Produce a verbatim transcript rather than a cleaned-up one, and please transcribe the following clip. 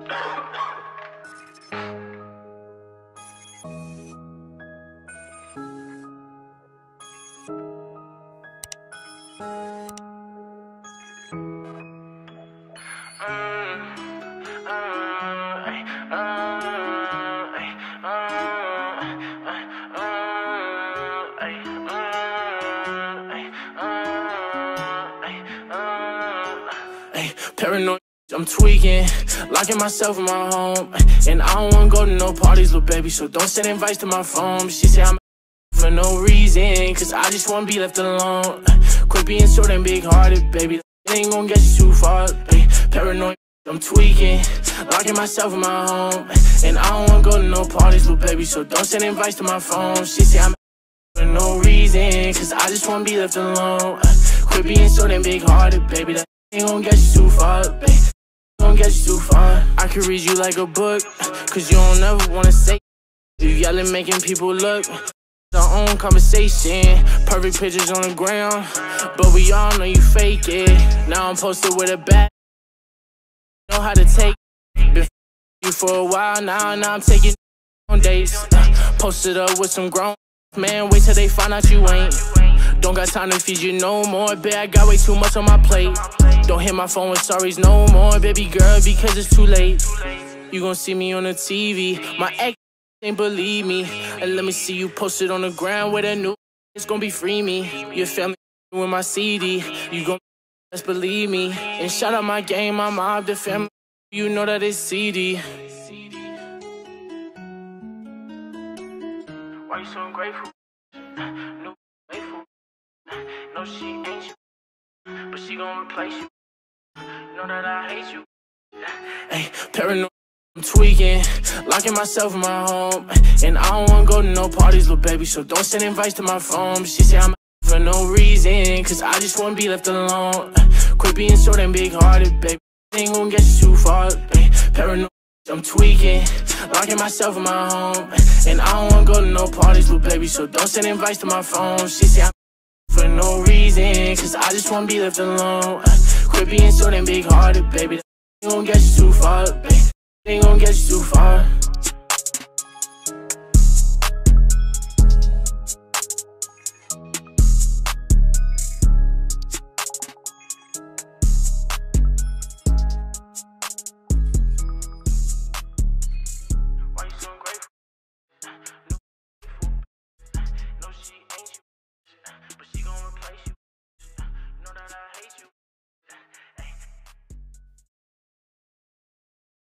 Paranoid, I'm tweaking, locking myself in my home. And I don't wanna go to no parties, little baby, so don't send invites to my phone. She say I'm for no reason, cause I just wanna be left alone. Quit being so damn big-hearted, baby, it ain't gonna get you too far. Paranoid, I'm tweaking, locking myself in my home. And I don't wanna go to no parties, little baby, so don't send invites to my phone. She say I'm for no reason, cause I just wanna be left alone. Quit being so damn big-hearted, baby, that ain't gon' get you too far, babe. Gon' get you too far. I could read you like a book, cause you don't ever wanna say. You yelling, making people look. Our own conversation, perfect pictures on the ground, but we all know you fake it. Now I'm posted with a bag, know how to take it. Been you for a while now, now I'm taking on dates. Posted up with some grown man, wait till they find out you ain't. Don't got time to feed you no more, babe, I got way too much on my plate. Don't hit my phone with sorries no more, baby girl, because it's too late. You gon' see me on the T V, my ex ain't believe me. And let me see you posted on the ground with a new, it's gon' be free me. Your family with my C D, you gon' just believe me. And shout out my game, my mob, the family, you know that it's C D. Why you so ungrateful? No, grateful. No, she ain't you, but she gon' replace you. Know that I hate you. Hey, paranoid, I'm tweaking, locking myself in my home. And I don't wanna go to no parties, little baby, so don't send invites to my phone. She say I'm for no reason, cause I just wanna be left alone. Quit being so damn big-hearted, baby, ain't gon' get you too far. Hey, paranoid, I'm tweaking, locking myself in my home. And I don't wanna go to no parties, little baby, so don't send invites to my phone. She say I'm for no reason, cause I just wanna be left alone. Quit being so damn big-hearted, baby, ain't gon' get you too far, baby, ain't gon' get you too far.